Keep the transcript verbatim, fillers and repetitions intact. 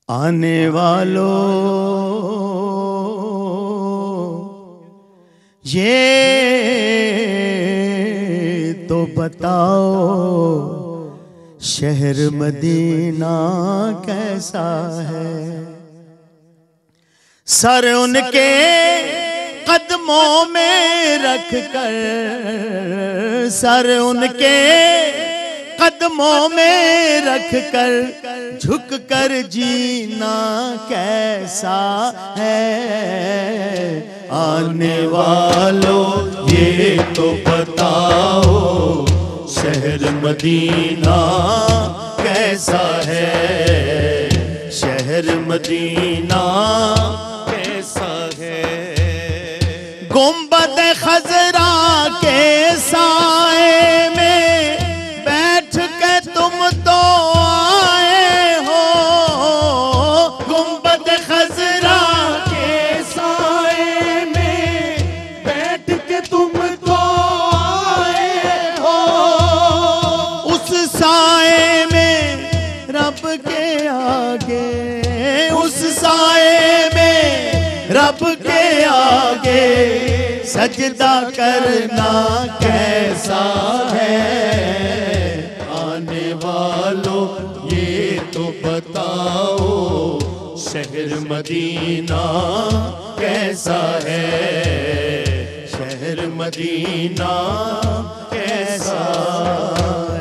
आने वालों ये तो बताओ शहर मदीना कैसा है। सर उनके कदमों में रख कर, सर उनके कदमों में रख कर झुक कर जीना कैसा है। आने वालों ये तो बताओ शहर मदीना कैसा है। शहर मदीना कैसा है। गुंबद खजरा के साए में बैठ के तुम तो आए हो। गुंबद खजरा के साए में बैठ के तुम तो आए हो। उस साए में रब के आगे, उस साए में रब के आगे सजदा करना कैसा है। आने वालों ये तो बताओ शहर मदीना कैसा है। शहर मदीना कैसा